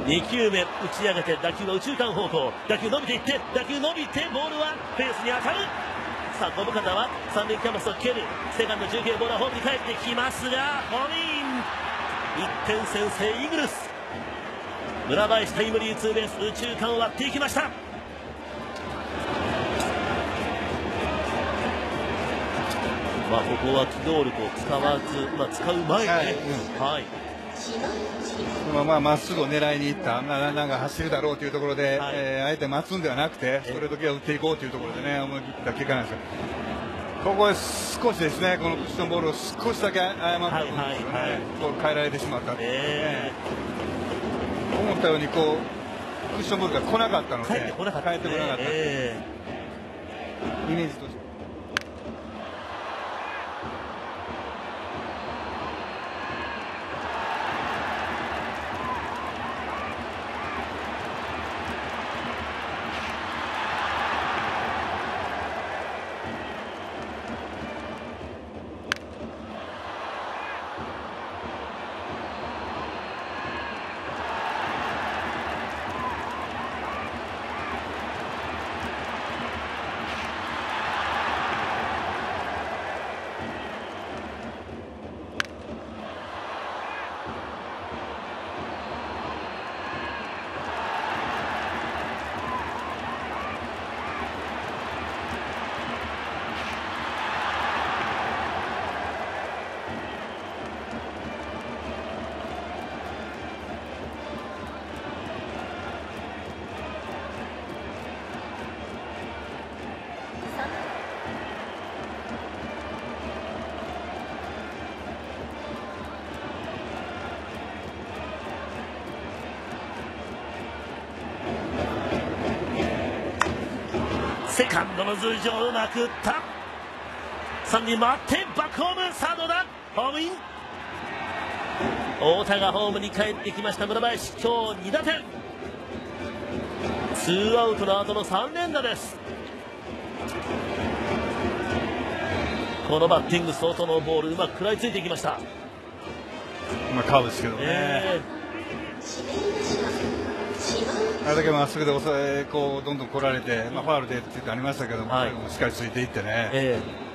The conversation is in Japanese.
2球目打ち上げて打球は右中間方向、打球伸びていって、打球伸びてボールはフェンスに当たる。さあ小深田は三塁キャンバスを蹴る。セカンド中継ボールはホームに帰ってきますがホームイン。1点先制イーグルス。村林タイムリーツーベース、右中間を割っていきました。ここは機動力を使わず、使う前にね、 まっすぐを狙いにいったランナーが走るだろうというところで、あえて待つんではなくてストレート系を打っていこうというところでね、思い切った結果なんですよ。ここで少しですね、このクッションボールを少しだけ誤ったんですよね。変えられてしまったというね、思ったようにこうクッションボールが来なかったので、変えてこなかった、イメージとして。 セカンドの頭上をうまく打った。三塁回ってバックホーム、サードだ、ホームイン。太田がホームに帰ってきました。村林今日2打点、ツーアウトの後の3連打です。このバッティング、外のボールうまく食らいついていきました。 カーブですけどね、あれだけまっすぐでこうどんどん来られて、ファウルでって言ってありましたけども、しっかりついていってね。